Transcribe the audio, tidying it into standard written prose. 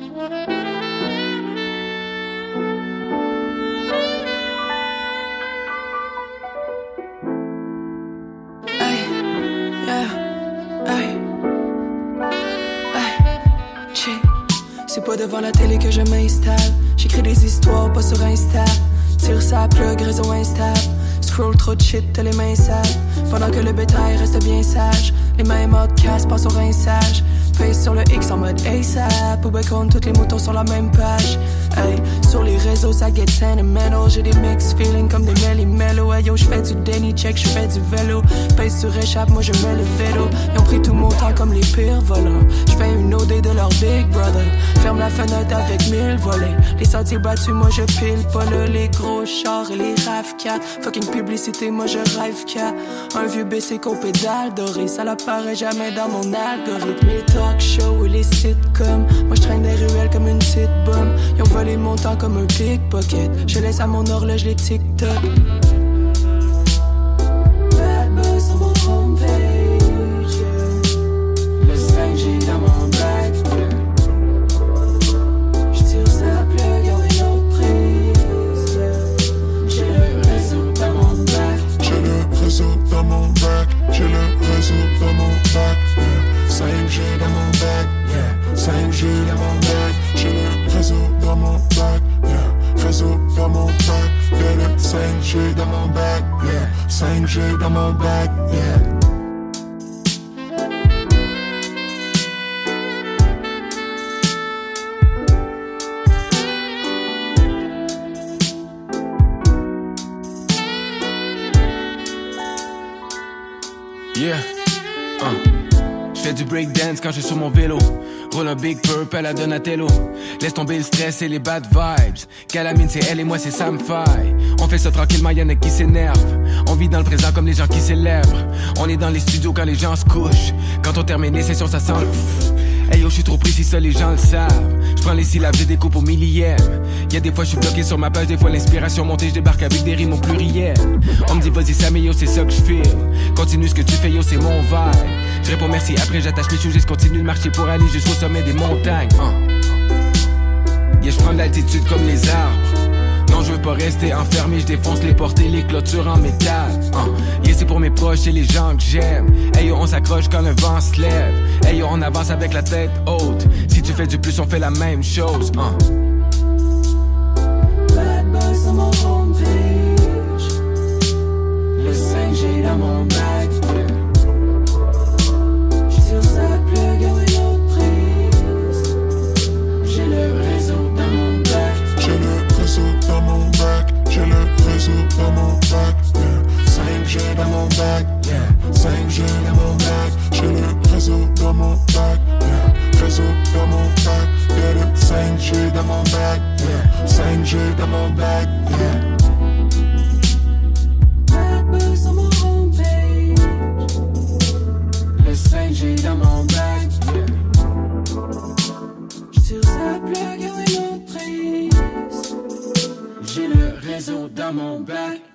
C'est pas devant la télé que je m'installe. J'écris des histoires, pas sur Insta. Tire sa plug, réseau instable. Scroll trop de shit, t'as les mains sales. Pendant que le bétail reste bien sage. Les mêmes outcasts passent au rinçage. Face sur le X en mode ASAP. Ou compte tous les moutons sur la même page. Hey, sur les réseaux ça get sentimental. J'ai des mixed feelings comme des melly-mellow. Hey yo, j'fais du Denny check, j'fais du vélo. Face sur échappe, moi je mets le vélo. Ils ont pris tout mon temps comme les pires voleurs. J'fais une OD de leur big brother. Ferme la fenêtre avec 1000 volets. Les sentiers battus, moi je pile pas là. Les gros chars et les RAV4. Fucking publicité, moi je rêve qu'à un vieux BC qu'au pédale doré. Ça l'apparaît jamais dans mon algorithme. Les talk shows et les sitcoms. Moi je traîne des ruelles comme une petite bombe. Ils ont volé mon temps comme un pickpocket. Je laisse à mon horloge les TikTok. Bad buzz sur mon homepage, yeah. Le 5G dans mon bac, yeah. J'tire sa plug, y'a une autre prise, yeah. J'ai le réseau dans mon bac. J'ai le réseau dans mon bac. J'ai le réseau dans mon bac, yeah. 5G dans mon bac, yeah. 5G dans mon bac. J'ai le réseau dans mon bac, yeah. Réseau dans mon bac, yeah. Le 5G dans mon bac, yeah. 5G dans mon bac, yeah. Yeah, j'fais du breakdance quand je suis sur mon vélo. Roule un Big Purple à la Donatello. Laisse tomber le stress et les bad vibes. Calamine c'est elle et moi c'est Sam Faye. On fait ça tranquillement, y'en a qui s'énervent. On vit dans le présent comme les gens qui célèbrent. On est dans les studios quand les gens se couchent. Quand on termine les sessions ça sent le pfff. Hey yo, j'suis trop précis, ça les gens le savent. J'prends les syllabes, je découpe au millième. Y'a des fois j'suis bloqué sur ma page, des fois l'inspiration montée, j'débarque avec des rimes au pluriel. On me dit vas-y Sam, yo c'est ça que j'file. Continue ce que tu fais, yo c'est mon vibe. J'réponds merci, après j'attache mes shoes, je continue de marcher pour aller jusqu'au sommet des montagnes. Yeah, j'prends de l'altitude comme les arbres. Non, je veux pas rester enfermé, je défonce les portes et les clôtures en métal. Yeah, c'est pour mes proches et les gens que j'aime. Hey yo, on s'accroche quand le vent se lève. Hey yo, on avance avec la tête haute. Si tu fais du plus, on fait la même chose. Bad buzz sur mon homepage. Le 5G dans mon bac, yeah. J'tire sa plug, y'a une autre prise. J'ai le réseau dans mon bac. J'ai le réseau dans mon bac. J'ai le réseau dans mon bac, yeah. 5G dans mon bac, yeah. 5G dans mon bac. J'ai le réseau dans mon bac, yeah. Réseau dans mon bac, yeah. Le 5G dans mon bac, yeah. 5G dans mon bac, yeah. Bad buzz sur mon homepage. Le 5G dans mon bac, yeah. J'tire sa plug, y'a une autre prise. J'ai le réseau dans mon bac.